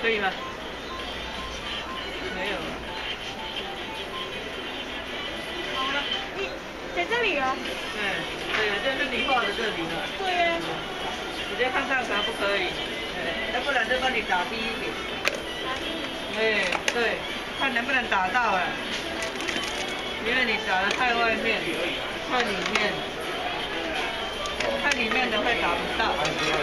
可以吗？没有。 好了，你在这里啊？ 对，就是你画的这里了。 对呀。 直接看看可不可以？要不然就帮你打低一点。 打低。 对，看能不能打到啊？因为你打得太外面，太里面，太里面的会打不到。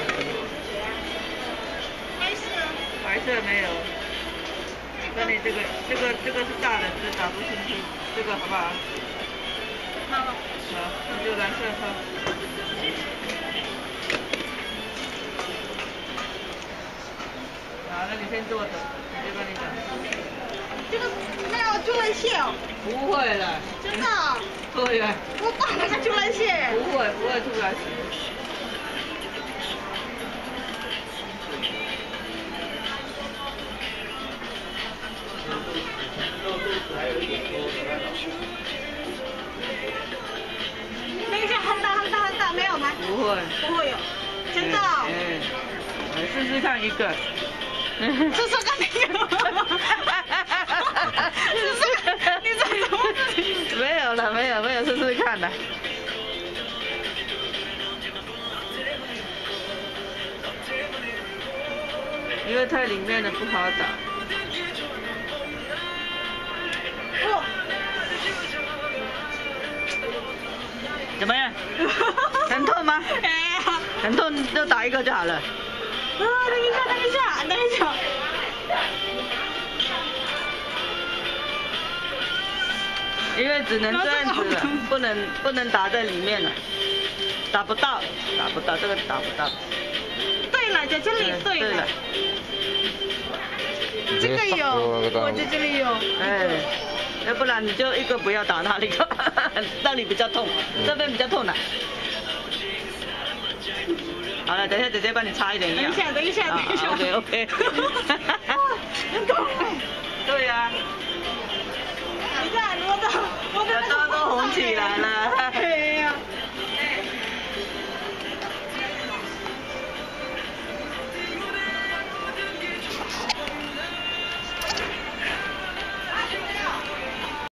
白色没有。那你这个是大的，是打不进去，这个好不好？ 好。 好，那就蓝色好。好，那你先坐着，我就帮你打。 这个没有出来线哦。 不会了。 真的？ 对呀。 我爸那个出来线。 不会出来线。 等一下，很大，没有吗？ 不会。 不会有。真的？ 试试看一个。 试试看一个。试试看，你在什么？ 没有了，没有，试试看的。因为太里面的不好打。怎么样？很痛吗？很痛就打一个就好了。 等一下。 因为只能这样子了，不能打在里面了，打不到，这个打不到。 对了，在这里。对了。这个有，我在这里有。 要不然你就一个不要打那里，那里比较痛，这边比较痛的。好了，等一下姐姐帮你擦一点药。 等一下。 OK。 很痛。 对呀。 你看我的都红起来了。